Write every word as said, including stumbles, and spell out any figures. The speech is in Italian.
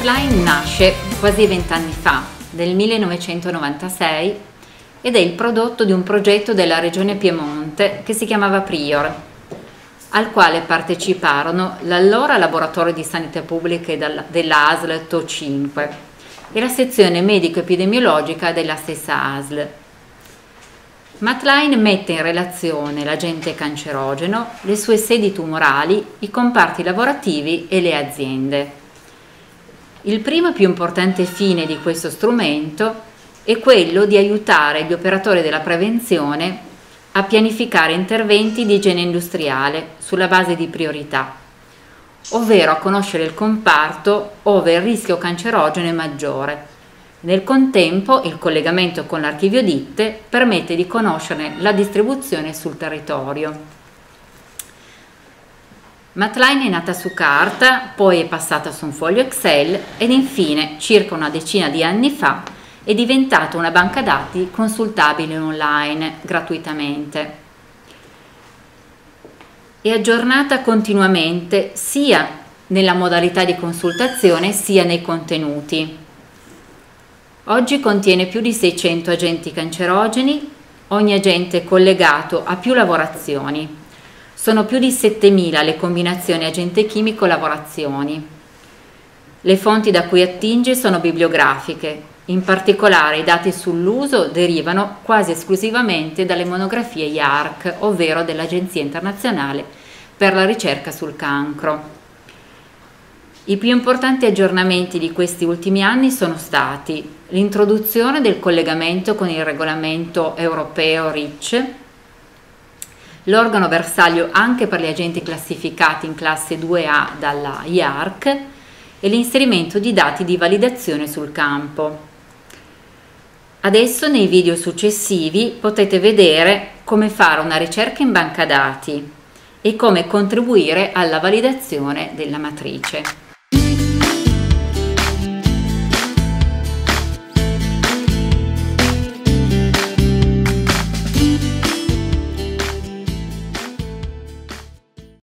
Matline nasce quasi vent'anni fa, nel millenovecentonovantasei, ed è il prodotto di un progetto della regione Piemonte che si chiamava Prior, al quale parteciparono l'allora Laboratorio di Sanità Pubblica della A S L T O cinque e la sezione medico-epidemiologica della stessa A S L. Matline mette in relazione l'agente cancerogeno, le sue sedi tumorali, i comparti lavorativi e le aziende. Il primo e più importante fine di questo strumento è quello di aiutare gli operatori della prevenzione a pianificare interventi di igiene industriale sulla base di priorità, ovvero a conoscere il comparto ove il rischio cancerogeno è maggiore. Nel contempo, il collegamento con l'archivio ditte permette di conoscerne la distribuzione sul territorio. Matline è nata su carta, poi è passata su un foglio Excel ed infine, circa una decina di anni fa, è diventata una banca dati consultabile online gratuitamente. È aggiornata continuamente sia nella modalità di consultazione sia nei contenuti. Oggi contiene più di seicento agenti cancerogeni, ogni agente è collegato a più lavorazioni. Sono più di settemila le combinazioni agente chimico-lavorazioni. Le fonti da cui attinge sono bibliografiche, in particolare i dati sull'uso derivano quasi esclusivamente dalle monografie I A R C, ovvero dell'Agenzia Internazionale per la Ricerca sul Cancro. I più importanti aggiornamenti di questi ultimi anni sono stati l'introduzione del collegamento con il regolamento europeo REACH, l'organo bersaglio anche per gli agenti classificati in classe due A dalla I A R C e l'inserimento di dati di validazione sul campo. Adesso nei video successivi potete vedere come fare una ricerca in banca dati e come contribuire alla validazione della matrice.